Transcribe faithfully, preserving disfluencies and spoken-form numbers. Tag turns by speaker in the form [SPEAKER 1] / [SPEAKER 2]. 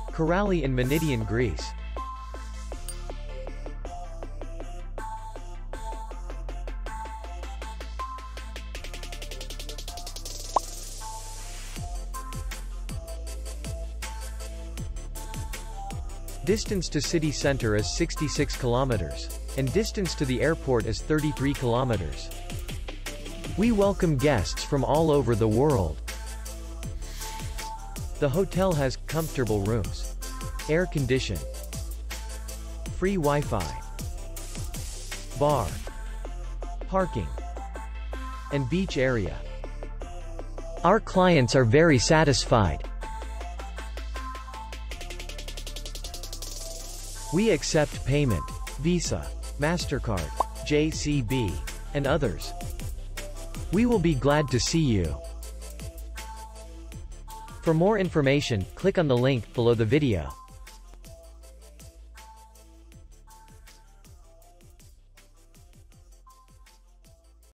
[SPEAKER 1] Coralli in Menidion, Greece. Distance to city center is sixty-six kilometers, and distance to the airport is thirty-three kilometers. We welcome guests from all over the world. The hotel has comfortable rooms, air condition, free Wi-Fi, bar, parking, and beach area. Our clients are very satisfied. We accept payment, Visa, MasterCard, J C B, and others. We will be glad to see you. For more information, click on the link below the video.